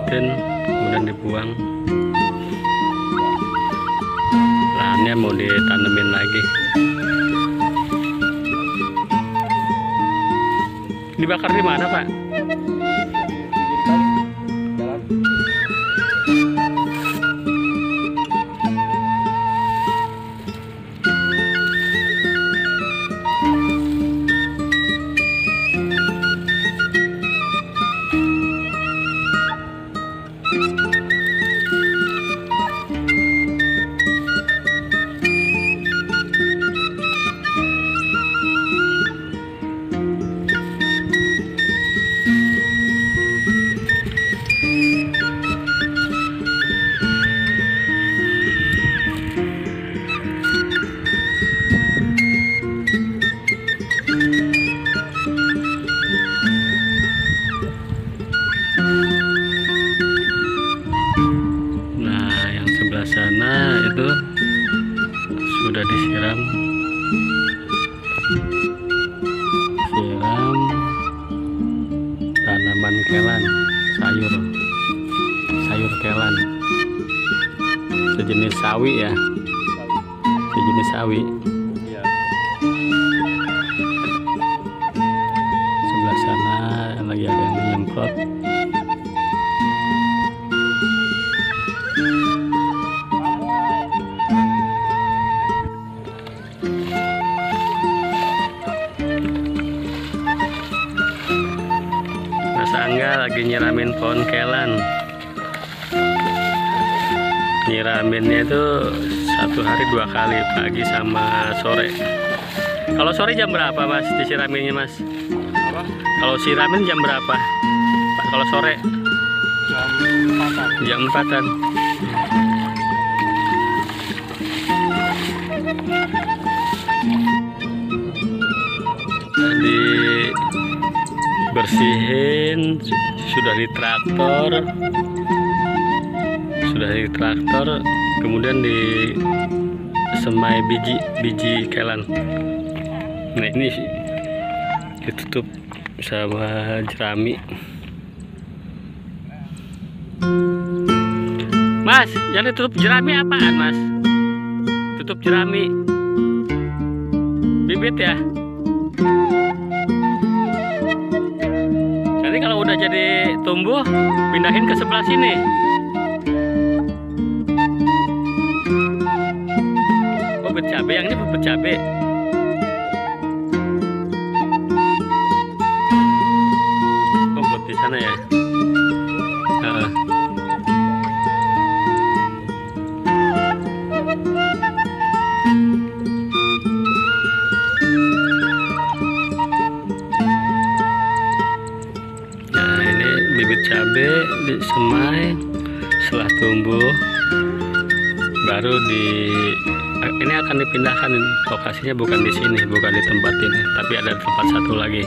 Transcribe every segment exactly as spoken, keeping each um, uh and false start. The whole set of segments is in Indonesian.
disemprotin kemudian dibuang. Lahannya mau ditanemin lagi. Dibakar di mana, Pak? Sana itu sudah disiram siram tanaman kelan, sayur sayur kelan sejenis sawi ya, sejenis sawi. Sebelah sana lagi ada yang menyemprot. Angga lagi nyiramin pohon kelan. Nyiraminnya itu satu hari dua kali, pagi sama sore. Kalau sore jam berapa Mas disiraminnya Mas? Apa? Kalau siramin jam berapa Pak? Kalau sore? Jam empatan. Jam empatan. Tadi bersihin sudah di traktor, sudah di traktor, kemudian di semai biji biji kelan. Nah ini ditutup sama jerami. Mas, yang ditutup jerami apaan Mas? Tutup jerami bibit ya. Nanti kalau udah jadi tumbuh, pindahin ke sebelah sini. Oh, bibit cabe, yang ini bibit cabe. Oh, buat di sana ya. Uh. Bibit cabai disemai, setelah tumbuh baru di ini akan dipindahkan. Lokasinya bukan di sini, bukan di tempat ini, tapi ada tempat satu lagi.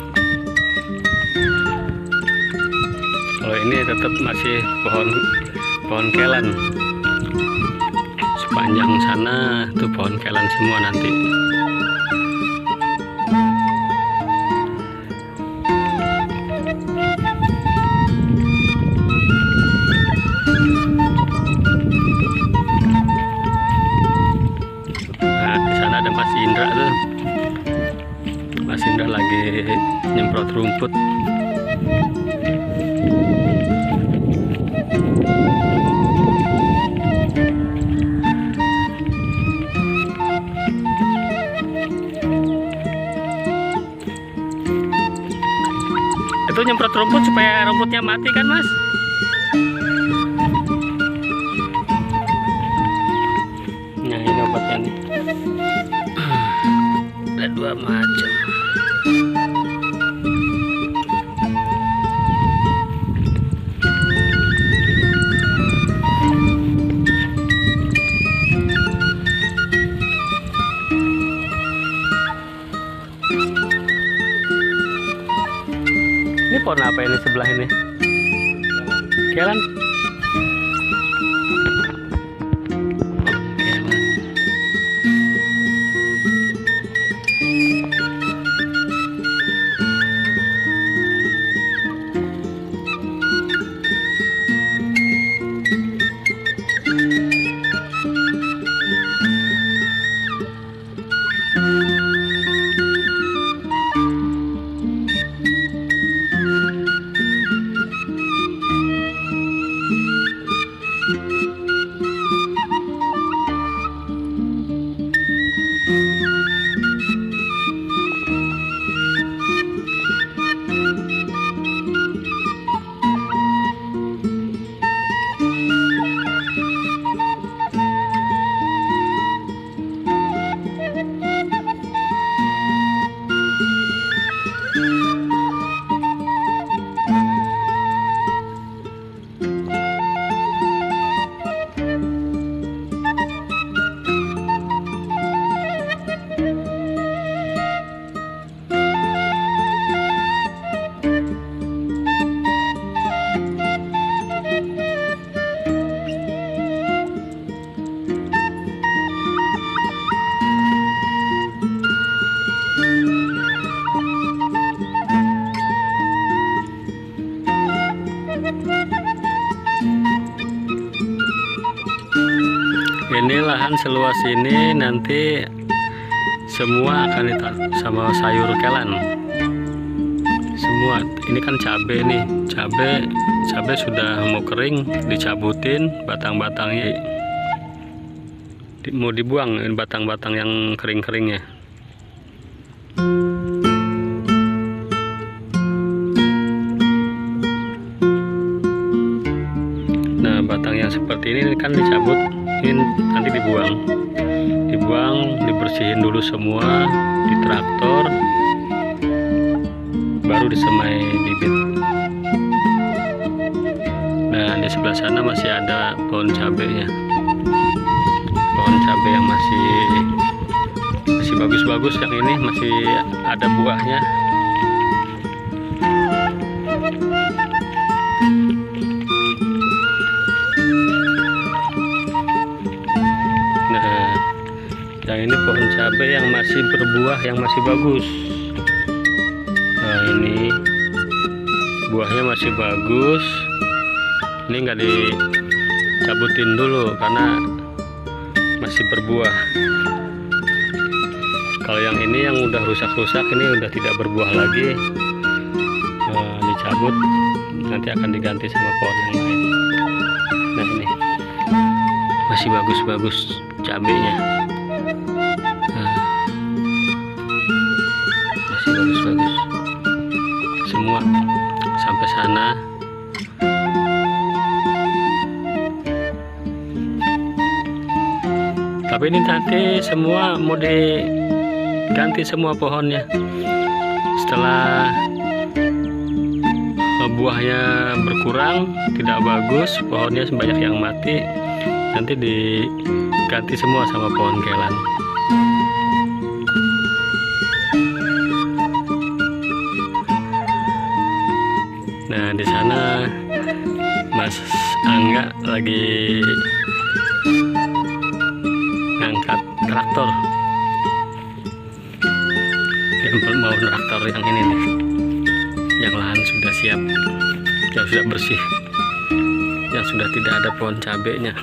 Kalau ini tetap masih pohon pohon kelan. Sepanjang sana itu pohon kelan semua nanti. Mas Indra tuh, Mas Indra lagi nyemprot rumput. Itu nyemprot rumput supaya rumputnya mati kan Mas? Nah ini obatnya nih. Ada dua macam. Ini pohon apa ini sebelah ini? Kelan. ini lahan seluas ini nanti semua akan ditanam sama sayur kelan. Semua ini kan cabai nih, cabai cabai sudah mau kering, dicabutin batang-batangnya, mau dibuang batang-batang yang kering-keringnya. Nah, batang yang seperti ini kan dicabut, ini nanti dibuang, dibuang, dibersihin dulu semua di traktor, baru disemai bibit. Nah, di sebelah sana masih ada pohon cabenya, pohon cabai yang masih masih bagus-bagus, yang ini masih ada buahnya. Nah, yang ini pohon cabai yang masih berbuah, yang masih bagus. Nah, ini buahnya masih bagus. Ini nggak dicabutin dulu karena masih berbuah. Kalau yang ini yang udah rusak-rusak, ini udah tidak berbuah lagi, nah, dicabut, nanti akan diganti sama pohon yang lain. Nah, ini masih bagus-bagus cabenya, nah, masih bagus-bagus semua sampai sana. Tapi ini nanti semua mau diganti semua pohonnya. Setelah buahnya berkurang, tidak bagus, pohonnya banyak yang mati, nanti diganti semua sama pohon kelan. Nah, di sana Mas Angga lagi ngangkat traktor, dia mau traktor yang ini nih, yang lahan sudah siap, yang sudah bersih, yang sudah tidak ada pohon cabenya.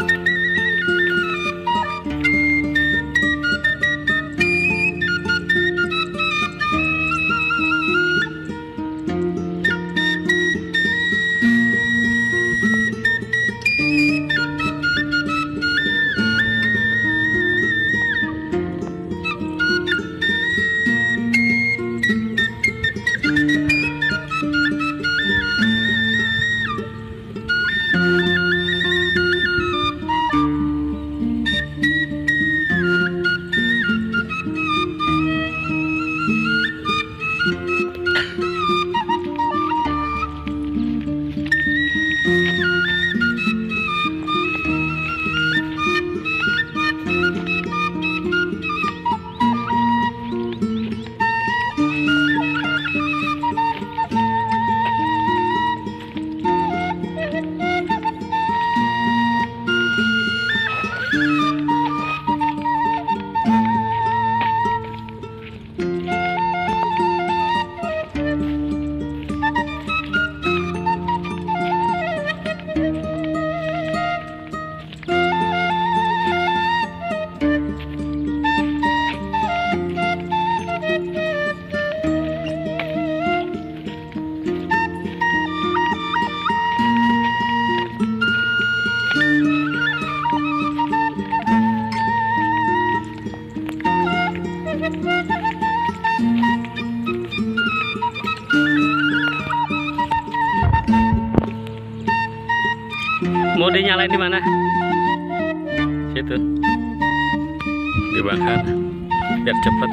Mau dinyalain di mana? Situ. Dibakar biar cepet.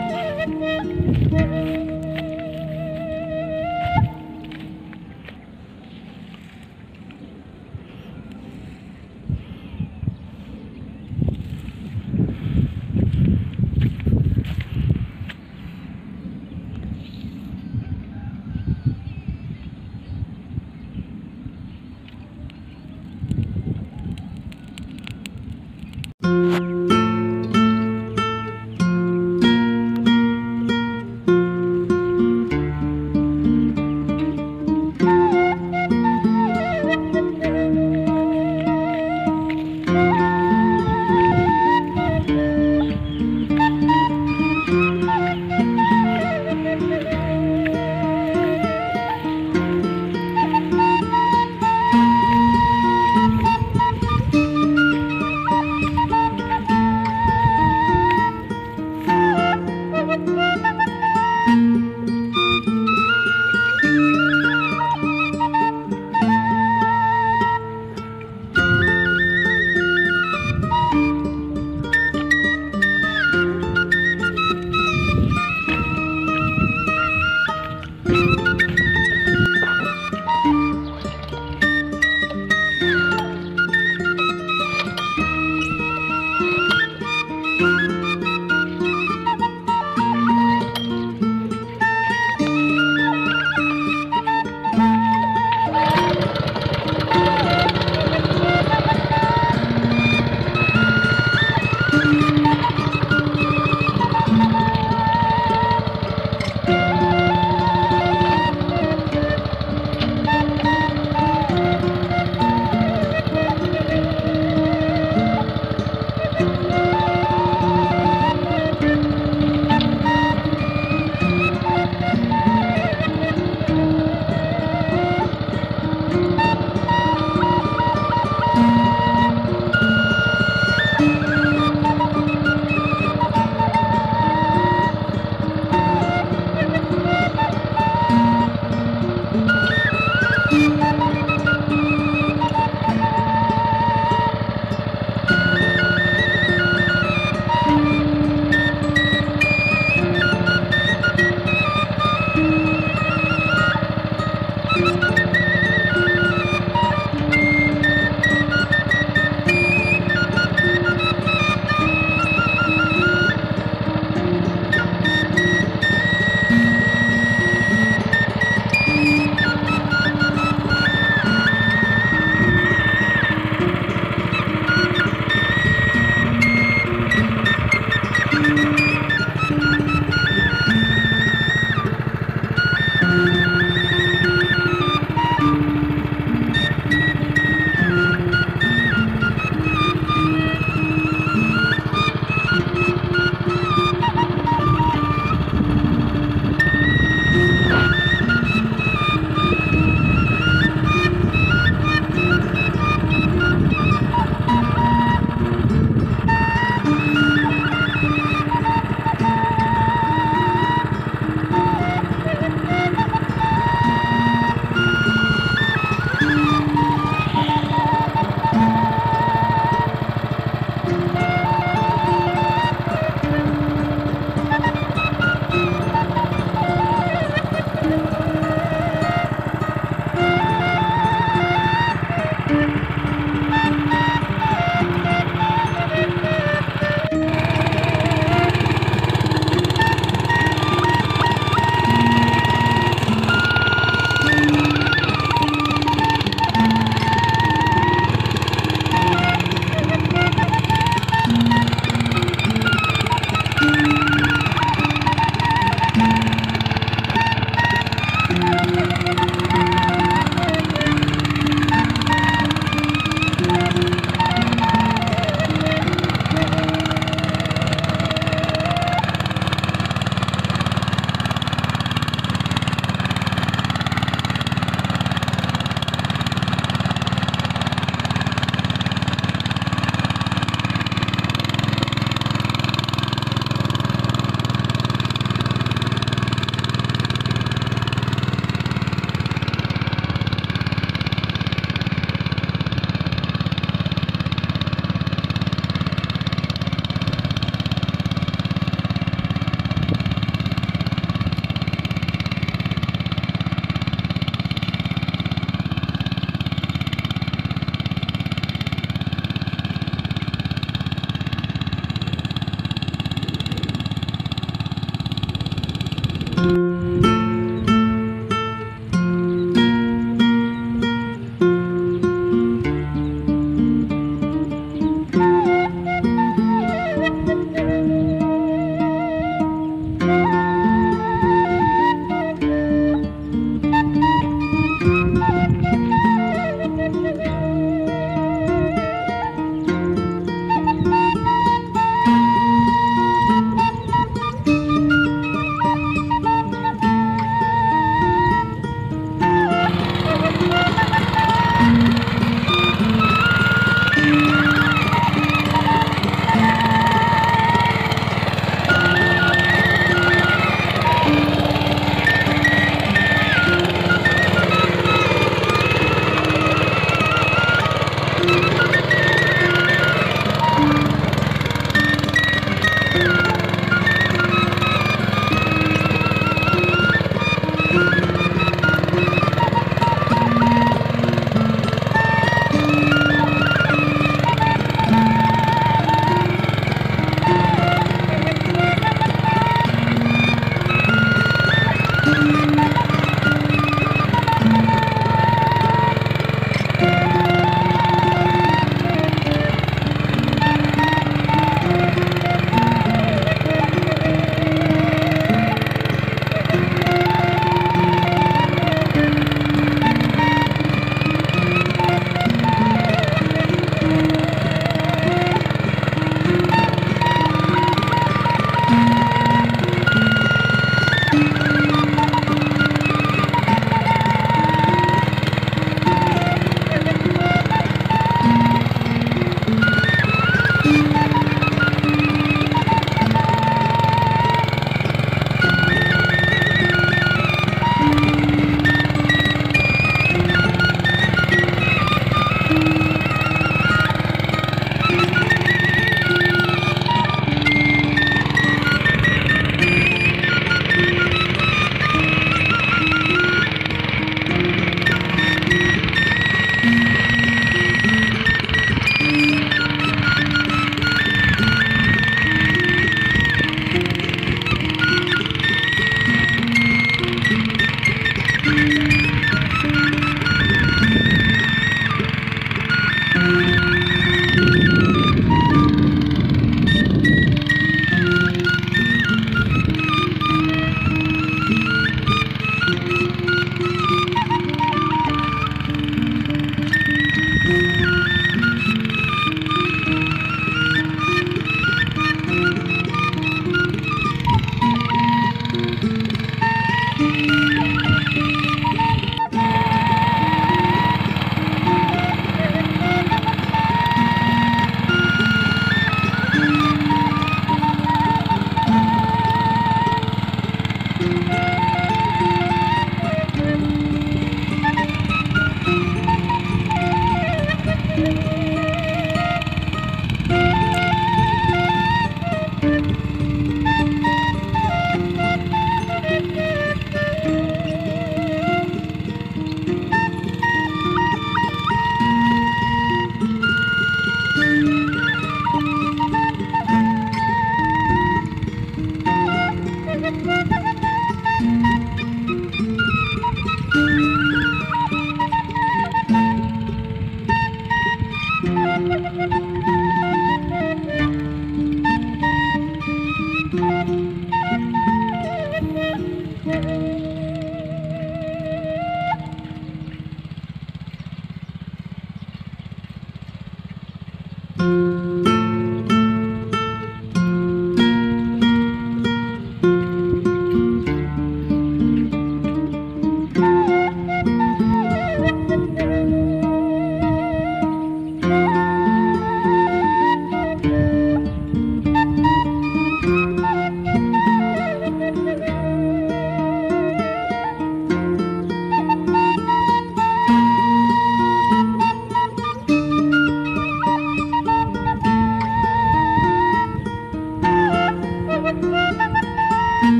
Thank you.